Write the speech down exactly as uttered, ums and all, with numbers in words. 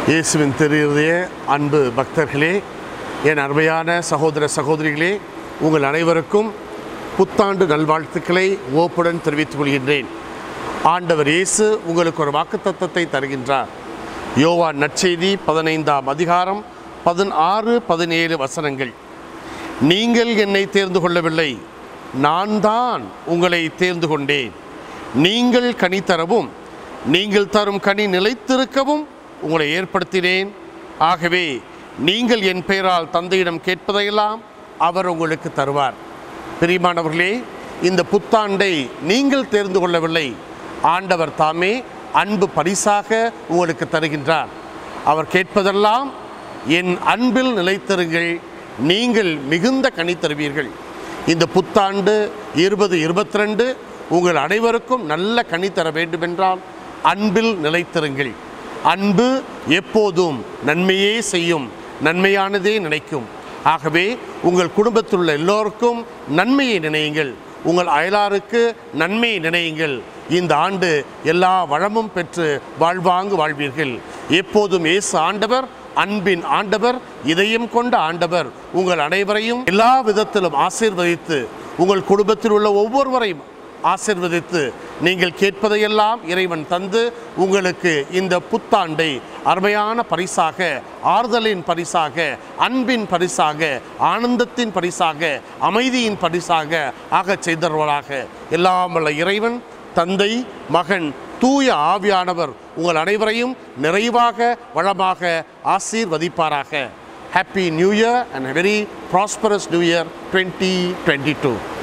இயேசுவின் திருஇருதய அன்பு பக்தர்களே, என் அருமையான சகோதர சகோதரிகளே, உங்கள் அனைவருக்கும் புத்தாண்டு நல்வாழ்த்துக்களை ஓப்புடன் தெரிவித்துக் கொள்கின்றேன். ஆண்டவர் இயேசு உங்களுக்கு ஒரு வாக்குத்தத்தத்தை தருகின்றார். யோவான் நற்செய்தி பதினைந்தாம் அதிகாரம் பதினாறு பதினேழு வசனங்கள். நீங்கள் என்னை தேர்ந்து கொள்ளவில்லை, நான் தான் உங்களை தேர்ந்து கொண்டேன். நீங்கள் கனி தரவும் நீங்கள் தரும் கனி நிலைத்திருக்கவும் உங்களை ஏற்படுத்தினேன். ஆகவே நீங்கள் என் பெயரால் தந்தையிடம் கேட்பதையெல்லாம் அவர் உங்களுக்கு தருவார். பிரியமானவர்களே, இந்த புத்தாண்டை நீங்கள் தேர்ந்து கொள்ளவில்லை, ஆண்டவர் தாமே அன்பு பரிசாக உங்களுக்கு தருகின்றார். அவர் கேட்பதெல்லாம் என் அன்பில் நிலைத்திருங்கள், நீங்கள் மிகுந்த கனி தருவீர்கள். இந்த புத்தாண்டு இருபது இருபத்தி ரெண்டு உங்கள் அனைவருக்கும் நல்ல கனி தர வேண்டுமென்றால் அன்பில் நிலைத்திருங்கள். அன்பு எப்போதும் நன்மையே செய்யும், நன்மையானதே நினைக்கும். ஆகவே உங்கள் குடும்பத்தில் உள்ள எல்லோருக்கும் நன்மையை நினையுங்கள், உங்கள் அயலாருக்கு நன்மையை நினையுங்கள். இந்த ஆண்டு எல்லா வளமும் பெற்று வாழ்வாங்கு வாழ்வீர்கள். எப்போதும் இயேசு ஆண்டவர், அன்பின் ஆண்டவர், இதயம் கொண்ட ஆண்டவர் உங்கள் அனைவரையும் எல்லா விதத்திலும் ஆசீர்வதித்து, உங்கள் குடும்பத்தில் உள்ள ஒவ்வொருவரையும் ஆசீர்வதித்து, நீங்கள் கேட்பதையெல்லாம் இறைவன் தந்து உங்களுக்கு இந்த புத்தாண்டை அருமையான பரிசாக, ஆறுதலின் பரிசாக, அன்பின் பரிசாக, ஆனந்தத்தின் பரிசாக, அமைதியின் பரிசாக ஆகச் செய்தவர்களாக எல்லாம் வல்ல இறைவன் தந்தை, மகன், தூய ஆவியானவர் உங்கள் அனைவரையும் நிறைவாக வளமாக ஆசீர்வதிப்பாராக. Happy new year and very prosperous new year twenty twenty-two.